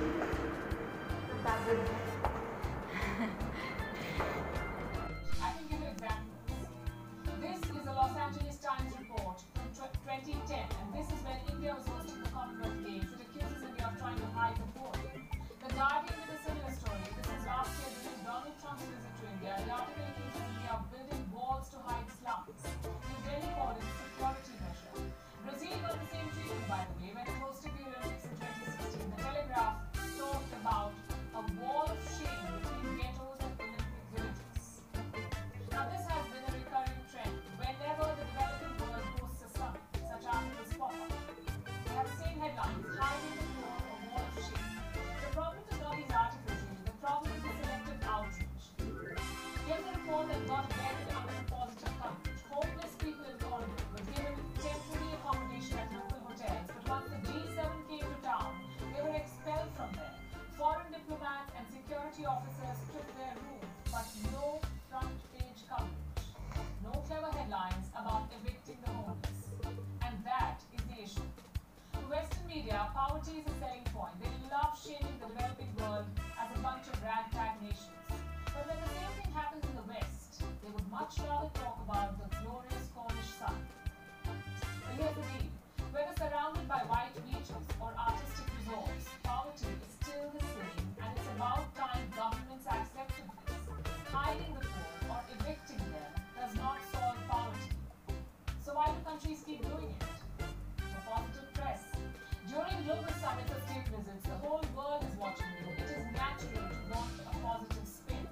I can give you examples. This is a Los Angeles Times report from 2010, and this is when India was hosting the Commonwealth Games. It accuses India of trying to hide the poor. The Guardian did a similar story. This is last year during Donald Trump's visit to India. The article accuses India of building walls to hide slums. New Delhi called it a security measure. Brazil got the same treatment, by the way, when it hosted the Olympics in 2016. The Telegraph talked about a wall of shame between ghettos and Olympic villages. Now, this has been a recurring trend. Whenever the developing world hosts a summit, such articles pop up. They have the same headlines: hiding the poor, a wall of shame. The problem is not these articles, really. The problem is the selective outrage. Here's a report that got buried under the positive coverage. Homeless people in Colorado were given temporary accommodation at local hotels, but once the G7 came to town, they were expelled from there. Foreign diplomats and security officers took their rooms, but no front page coverage. No clever headlines about evicting the homeless. And that is the issue. To Western media, poverty is a selling point. They love shaming the developing world as a bunch of ragtag nations. But when the same thing happens in the West, they would much rather talk about the glorious Cornish sun. But here's the deal. Whether surrounded by white beaches or artistic resorts, poverty is still the same, and it's about time governments accepted this. Hiding the poor or evicting them does not solve poverty. So why do countries keep doing it? For positive press. During global summits or state visits, the whole world is watching you. It is natural to want a positive spin.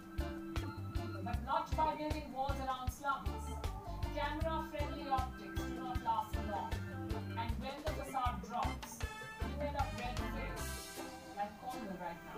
But not by building walls around slums. Camera-friendly optics do not last long. And when the facade drops, you end up red-faced, like Cornwall right now.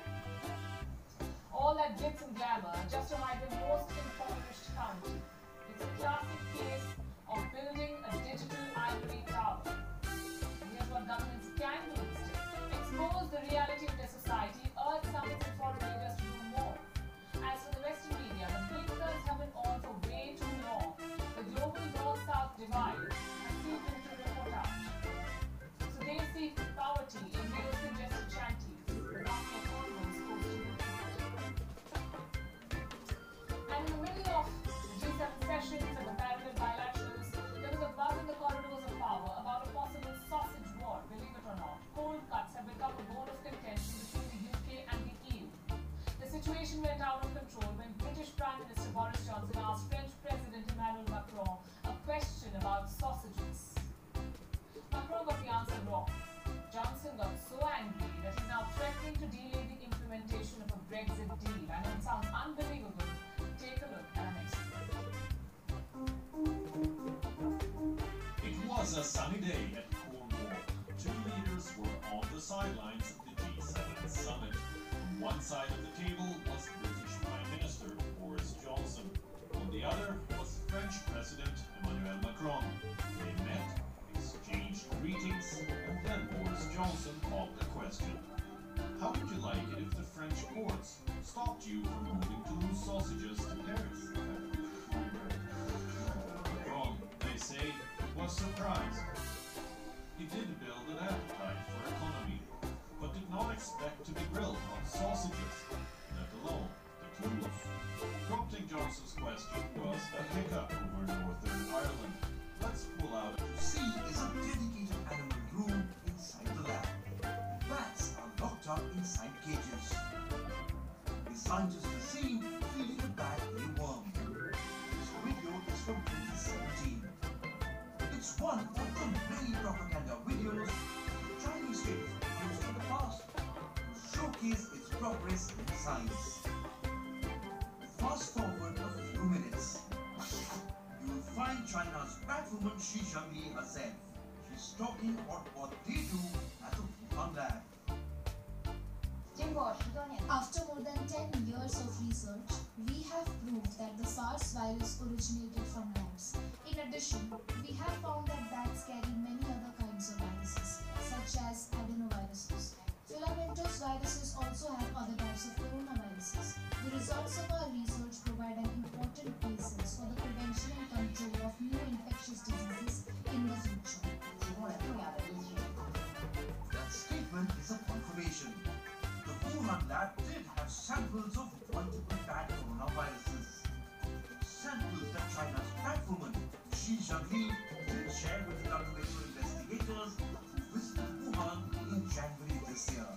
All that glitz and glamour just to hide the most impoverished county. It's a classic case of building a digital ivory tower. And here's what governments can do instead. Expose the reality of their society, urge summits and foreign leaders to do more. As for the Western media, the blinkers have been on for way too long. The global North-South divide has seeped into the report out. So they see poverty in neo-suggested shanties, but not yet Cornwall is supposed to do. And in the middle of the G7 sessions and the parallel bilaterals, there was a buzz in the corridors of power about a possible sausage war, believe it or not. Cold cuts have become a bone of contention between the UK and the EU. The situation went out of control when British Prime Minister Boris Johnson asked French President Emmanuel Macron a question about sausages. Macron got the answer wrong. Johnson got so angry that he's now threatening to delay the implementation of a Brexit deal. I know it sounds unbelievable. Take a look at our next report. It was a sunny day at Cornwall. Two leaders were on the sidelines of the G7 summit. On one side of the table was British Prime Minister Boris Johnson. On the other was French President Emmanuel Macron. They met, exchanged greetings, and then Boris Johnson popped a question. How would you like it if the French courts stopped you from moving to lose sausages to Paris? Macron, they say, was surprised. He did build an appetite for economy, but did not expect to be grilled on sausages, let alone the Toulouse. Prompting Johnson's question was a hiccup over Northern Ireland. Let's pull out. C is a dedicated animal room inside the lab. Bats are locked up inside cages. The scientists are seen feeding a bat a worm. This video is from 2017. It's one of the many propaganda videos the Chinese state has used in the past to showcase its progress in science. Fast forward a few minutes. You will find China's Batwoman Xi Zhengli herself. She's talking about what they do at the Wuhan lab. After more than 10 years of research, we have proved that the SARS virus originated from rats. In addition, we have found that bats carry many other kinds of viruses, such as adenoviruses. Filamentous viruses also have other types of coronaviruses. The results of our research provide an important basis for the prevention and control of new infectious diseases in the future. That statement is a confirmation. Wuhan lab did have samples of multiple bad coronaviruses. Samples that China's batwoman Xi Jiangli did share with WHO investigators who visited Wuhan in January this year.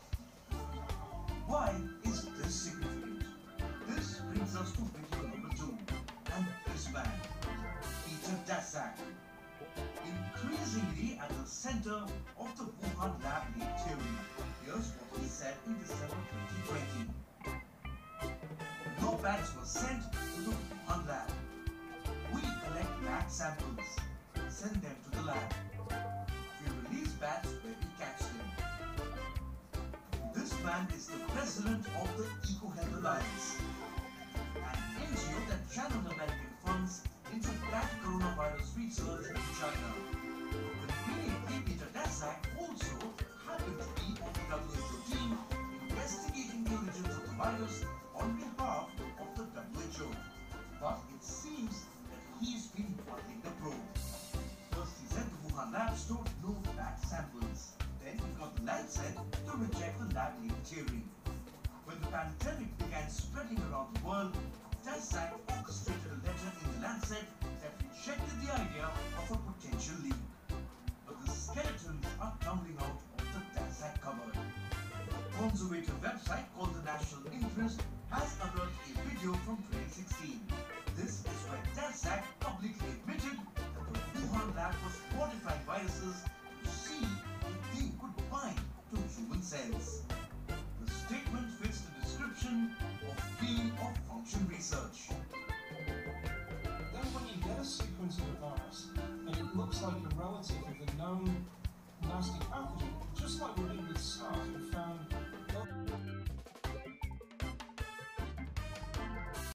Why is this significant? This brings us to video number 2 and this man, Peter Daszak. Increasingly at the center of the Wuhan lab leak theory. Here's what he said in December 2020. No bats were sent to the Wuhan lab. We collect bat samples, send them to the lab. We release bats where we catch them. This man is the president of the EcoHealth Alliance, an NGO that channeled American funds into bat coronavirus research in China. Conveniently, Peter Daszak also happened to be on the WHO team investigating the origins of the virus on behalf of the WHO. But it seems that he's been bottling the probe. First he said the Wuhan lab stored no bat samples. Then he got the Lancet to reject the lab leak theory. When the pandemic began spreading around the world, Daszak orchestrated a letter in the Lancet that rejected the idea of a potential leak. But the skeletons are tumbling out of the Daszak cupboard. A conservative website called The National Interest has unearthed a video from 2016. This is where Daszak publicly admitted that the Wuhan lab was modifying viruses to see if they could bind to human cells. The statement fits the description of gain of function research. Then when you get a sequence of a virus and it looks like a relative of a known nasty pathogen, just like we did with SARS,